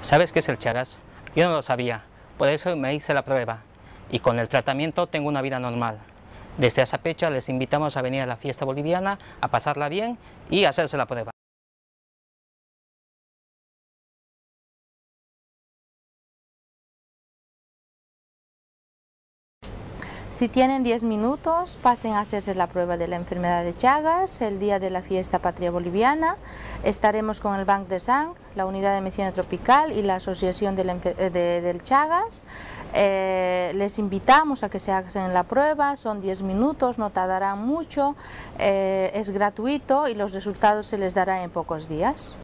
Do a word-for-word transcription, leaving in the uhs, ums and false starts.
¿Sabes qué es el Chagas? Yo no lo sabía, por eso me hice la prueba y con el tratamiento tengo una vida normal. Desde esa fecha les invitamos a venir a la fiesta boliviana, a pasarla bien y hacerse la prueba. Si tienen diez minutos, pasen a hacerse la prueba de la enfermedad de Chagas el día de la fiesta patria boliviana. Estaremos con el Banc de Sang, la Unidad de Medicina Tropical y la Asociación de la de, del Chagas. Eh, les invitamos a que se hagan la prueba, son diez minutos, no tardarán mucho, eh, es gratuito y los resultados se les darán en pocos días.